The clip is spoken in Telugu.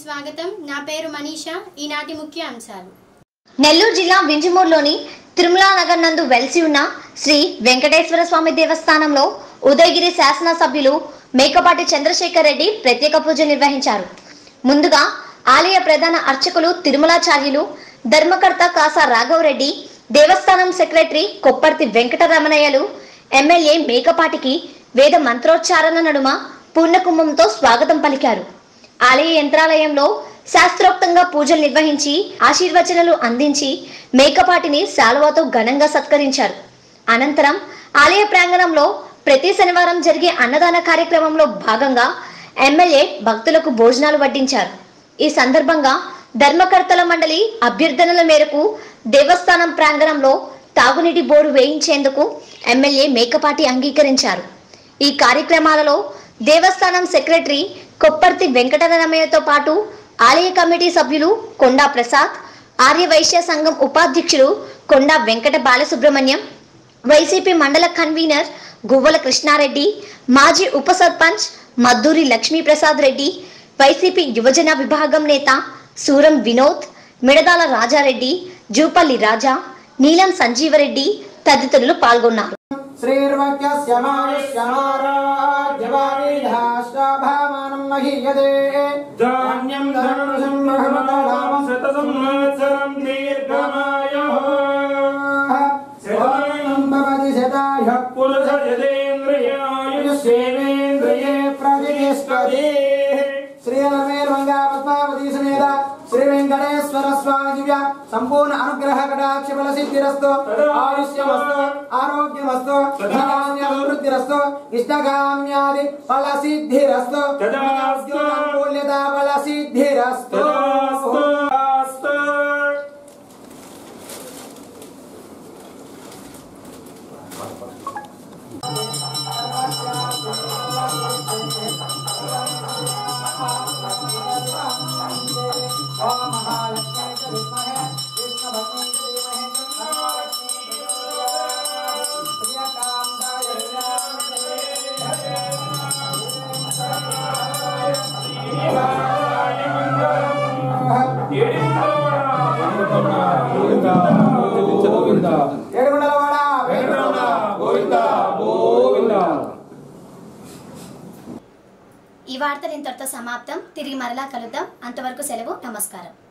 స్వాగతం. నా పేరు మనీషా. ఈనాటి ముఖ్య అంశాలు. నెల్లూరు జిల్లా వింజమూరులోని తిరుమల నగర్ నందు వెలిసి ఉన్న శ్రీ వెంకటేశ్వర స్వామి దేవస్థానంలో ఉదయగిరి శాసనసభ్యులు మేకపాటి చంద్రశేఖర్ రెడ్డి ప్రత్యేక పూజలు నిర్వహించారు. ముందుగా ఆలయ ప్రధాన అర్చకులు తిరుమలాచార్యులు ధర్మకర్త కాసా రాఘవరెడ్డి, దేవస్థానం సెక్రటరీ కొప్పర్తి వెంకటరమణయ్యలు ఎమ్మెల్యే మేకపాటికి వేద మంత్రోచ్చారణ నడుమ పూర్ణకుంభంతో స్వాగతం పలికారు. ఆలయ యంత్రాలయంలో శాస్త్రోక్తంగా పూజలు నిర్వహించి ఆశీర్వచనాలు అందించి మేకపాటిని శాలువాతో ఘనంగా సత్కరించారు. అనంతరం ఆలయ ప్రాంగణంలో ప్రతి శనివారం జరిగే అన్నదాన కార్యక్రమంలో భాగంగా ఎమ్మెల్యే భక్తులకు భోజనాలు వడ్డించారు. ఈ సందర్భంగా ధర్మకర్తల మండలి అభ్యర్థనల మేరకు దేవస్థానం ప్రాంగణంలో తాగునీటి బోరు వేయించేందుకు ఎమ్మెల్యే మేకపాటి అంగీకరించారు. ఈ కార్యక్రమాలలో దేవస్థానం సెక్రటరీ కొప్పర్తి వెంకటరమయ్యతో పాటు ఆలయ కమిటీ సభ్యులు కొండా ప్రసాద్, ఆర్యవైశ్య సంఘం ఉపాధ్యక్షులు కొండా వెంకట బాలసుబ్రహ్మణ్యం, వైసీపీ మండల కన్వీనర్ గువ్వల కృష్ణారెడ్డి, మాజీ ఉప సర్పంచ్ మద్దూరి లక్ష్మీప్రసాద్ రెడ్డి, వైసీపీ యువజన విభాగం నేత సూరం వినోద్, మిడదాల రాజారెడ్డి, జూపల్లి రాజా, నీలం సంజీవరెడ్డి తదితరులు పాల్గొన్నారు. श्री वेंकटेश्वर स्वामी दिव्य संपूर्ण अनुग्रह कटाक्ष बल सिद्धिरस्तु आयुष्यमस्तु आरोग्यमस्तु धनान्यवृद्धिरस्तु इष्टकाम्यादि फल सिद्धिरस्तु अनुकूल्यता बल सिद्धिरस्तु ఈ వార్తలు ఇంతటితో సమాప్తం. తిరిగి మరలా కలుద్దాం. అంతవరకు సెలవు. నమస్కారం.